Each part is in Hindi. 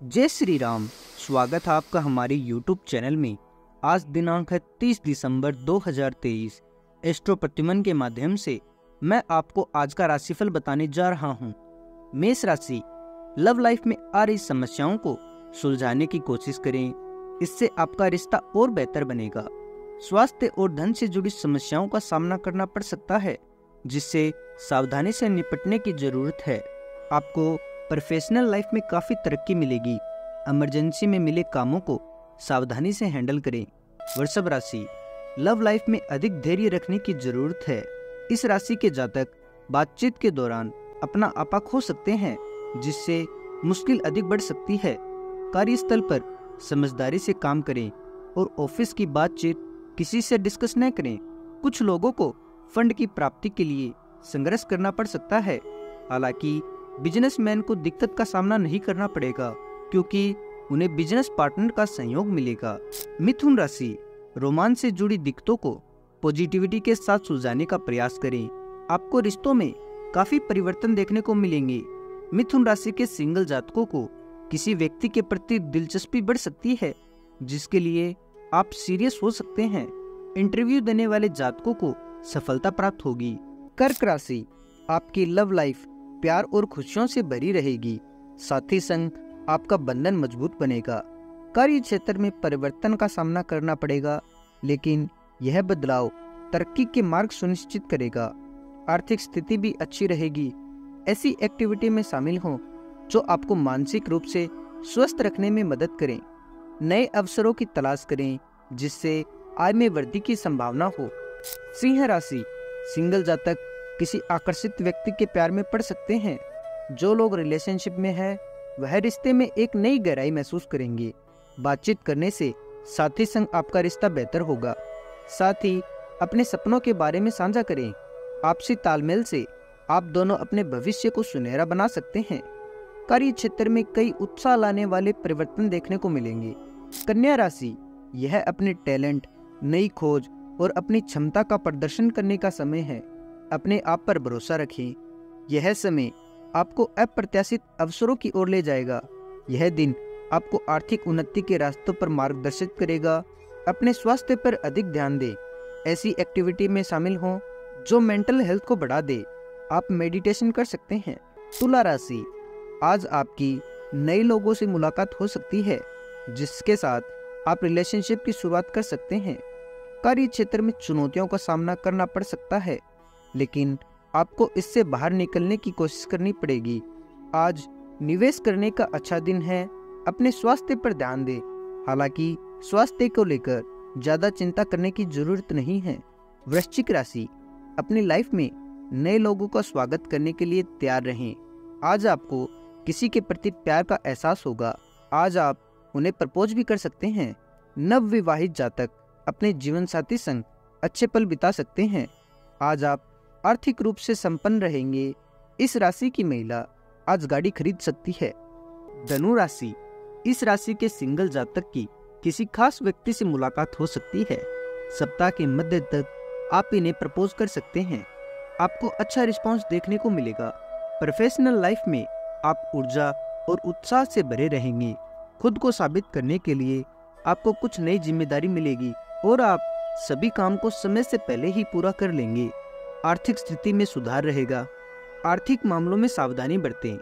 जय श्री राम। स्वागत है आपका हमारे YouTube चैनल में। आज दिनांक है 30 दिसंबर 2023। एस्ट्रो प्रतिमन के माध्यम से मैं आपको आज का राशिफल बताने जा रहा हूँ। मेष राशि, लव लाइफ में आ रही समस्याओं को सुलझाने की कोशिश करें, इससे आपका रिश्ता और बेहतर बनेगा। स्वास्थ्य और धन से जुड़ी समस्याओं का सामना करना पड़ सकता है, जिससे सावधानी से निपटने की जरूरत है। आपको प्रोफेशनल लाइफ में काफी तरक्की मिलेगी। इमरजेंसी में मिले कामों को सावधानी से हैंडल करें। वृषभ राशि, लव लाइफ में अधिक धैर्य रखने की जरूरत है। इस राशि के जातक बातचीत के दौरान अपना आपा खो सकते हैं, जिससे मुश्किल अधिक बढ़ सकती है। कार्यस्थल पर समझदारी से काम करें और ऑफिस की बातचीत किसी से डिस्कस न करें। कुछ लोगों को फंड की प्राप्ति के लिए संघर्ष करना पड़ सकता है। हालांकि बिजनेसमैन को दिक्कत का सामना नहीं करना पड़ेगा, क्योंकि उन्हें बिजनेस पार्टनर का सहयोग मिलेगा। मिथुन राशि, रोमांस से जुड़ी दिक्कतों को पॉजिटिविटी के साथ सुलझाने का प्रयास करें। आपको रिश्तों में काफी परिवर्तन देखने को मिलेंगे। मिथुन राशि के सिंगल जातकों को किसी व्यक्ति के प्रति दिलचस्पी बढ़ सकती है, जिसके लिए आप सीरियस हो सकते हैं। इंटरव्यू देने वाले जातकों को सफलता प्राप्त होगी। कर्क राशि, आपकी लव लाइफ प्यार और खुशियों से भरी रहेगी। साथी संग आपका बंधन मजबूत बनेगा। कार्य क्षेत्र में परिवर्तन का सामना करना पड़ेगा, लेकिन यह बदलाव तरक्की के मार्ग सुनिश्चित करेगा। आर्थिक स्थिति भी अच्छी रहेगी। ऐसी एक्टिविटी में शामिल हों जो आपको मानसिक रूप से स्वस्थ रखने में मदद करें। नए अवसरों की तलाश करें, जिससे आय में वृद्धि की संभावना हो। सिंह राशि, सिंगल जातक किसी आकर्षित व्यक्ति के प्यार में पड़ सकते हैं। जो लोग रिलेशनशिप में हैं, वह रिश्ते में एक नई गहराई महसूस करेंगे। बातचीत करने से साथी संग आपका रिश्ता बेहतर होगा। साथ ही अपने सपनों के बारे में साझा करें। आपसी तालमेल से आप दोनों अपने भविष्य को सुनहरा बना सकते हैं। कार्य क्षेत्र में कई उत्साह लाने वाले परिवर्तन देखने को मिलेंगे। कन्या राशि, यह अपने टैलेंट, नई खोज और अपनी क्षमता का प्रदर्शन करने का समय है। अपने आप पर भरोसा रखें। यह समय आपको अप्रत्याशित अवसरों की ओर ले जाएगा। यह दिन आपको आर्थिक उन्नति के रास्तों पर मार्गदर्शित करेगा। अपने स्वास्थ्य पर अधिक ध्यान दें। ऐसी एक्टिविटी में शामिल हों जो मेंटल हेल्थ को बढ़ा दे। आप मेडिटेशन कर सकते हैं। तुला राशि, आज आपकी नए लोगों से मुलाकात हो सकती है, जिसके साथ आप रिलेशनशिप की शुरुआत कर सकते हैं। कार्य क्षेत्र में चुनौतियों का सामना करना पड़ सकता है, लेकिन आपको इससे बाहर निकलने की कोशिश करनी पड़ेगी। आज निवेश करने का अच्छा दिन है। अपने स्वास्थ्य पर ध्यान दें। हालांकि स्वास्थ्य को लेकर ज्यादा चिंता करने की जरूरत नहीं है। वृश्चिक राशि, अपनी लाइफ में नए लोगों का स्वागत करने के लिए तैयार रहें। आज आपको किसी के प्रति प्यार का एहसास होगा। आज आप उन्हें प्रपोज भी कर सकते हैं। नव विवाहित जातक अपने जीवन साथी संग अच्छे पल बिता सकते हैं। आज आप आर्थिक रूप से संपन्न रहेंगे। इस राशि की महिला आज गाड़ी खरीद सकती है। धनु राशि, इस राशि के सिंगल जातक की किसी खास व्यक्ति से मुलाकात हो सकती है। सप्ताह के मध्य तक आप इन्हें प्रपोज कर सकते हैं। आपको अच्छा रिस्पांस देखने को मिलेगा। प्रोफेशनल लाइफ में आप ऊर्जा और उत्साह से भरे रहेंगे। खुद को साबित करने के लिए आपको कुछ नई जिम्मेदारी मिलेगी और आप सभी काम को समय से पहले ही पूरा कर लेंगे। आर्थिक स्थिति में सुधार रहेगा। आर्थिक मामलों में सावधानी बरतें।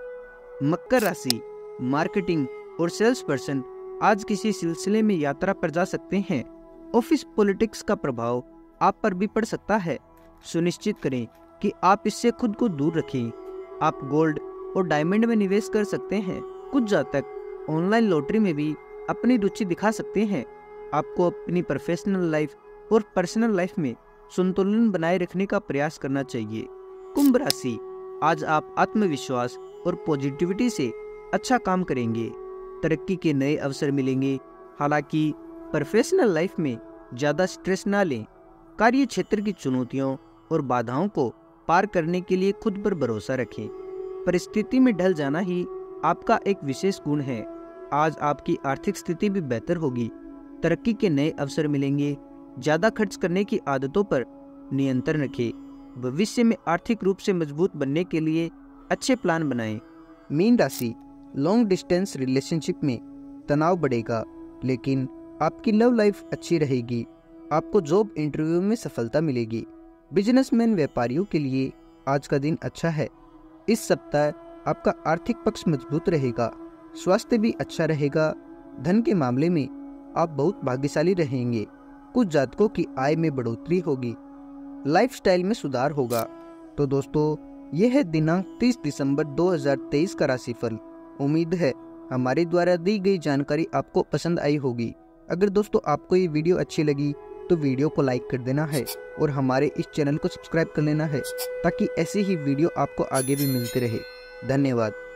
मकर राशि, मार्केटिंग और सेल्स पर्सन आज किसी सिलसिले में यात्रा पर जा सकते हैं। ऑफिस पॉलिटिक्स का प्रभाव आप पर भी पड़ सकता है। सुनिश्चित करें कि आप इससे खुद को दूर रखें। आप गोल्ड और डायमंड में निवेश कर सकते हैं। कुछ जातक ऑनलाइन लॉटरी में भी अपनी रुचि दिखा सकते हैं। आपको अपनी प्रोफेशनल लाइफ और पर्सनल लाइफ में संतुलन बनाए रखने का प्रयास करना चाहिए। कुंभ राशि, आज आप आत्मविश्वास और पॉजिटिविटी से अच्छा काम करेंगे। तरक्की के नए अवसर मिलेंगे। हालांकि प्रोफेशनल लाइफ में ज्यादा स्ट्रेस ना लें। कार्य क्षेत्र की चुनौतियों और बाधाओं को पार करने के लिए खुद पर भरोसा रखें। परिस्थिति में ढल जाना ही आपका एक विशेष गुण है। आज आपकी आर्थिक स्थिति भी बेहतर होगी। तरक्की के नए अवसर मिलेंगे। ज्यादा खर्च करने की आदतों पर नियंत्रण रखें। भविष्य में आर्थिक रूप से मजबूत बनने के लिए अच्छे प्लान बनाएं। मीन राशि, लॉन्ग डिस्टेंस रिलेशनशिप में तनाव बढ़ेगा, लेकिन आपकी लव लाइफ अच्छी रहेगी। आपको जॉब इंटरव्यू में सफलता मिलेगी। बिजनेसमैन व्यापारियों के लिए आज का दिन अच्छा है। इस सप्ताह आपका आर्थिक पक्ष मजबूत रहेगा। स्वास्थ्य भी अच्छा रहेगा। धन के मामले में आप बहुत भाग्यशाली रहेंगे। कुछ जातकों की आय में बढ़ोतरी होगी। लाइफस्टाइल में सुधार होगा। तो दोस्तों, यह है दिनांक 30 दिसंबर 2023 का राशिफल। उम्मीद है हमारे द्वारा दी गई जानकारी आपको पसंद आई होगी। अगर दोस्तों आपको ये वीडियो अच्छी लगी तो वीडियो को लाइक कर देना है और हमारे इस चैनल को सब्सक्राइब कर लेना है, ताकि ऐसी ही वीडियो आपको आगे भी मिलते रहे। धन्यवाद।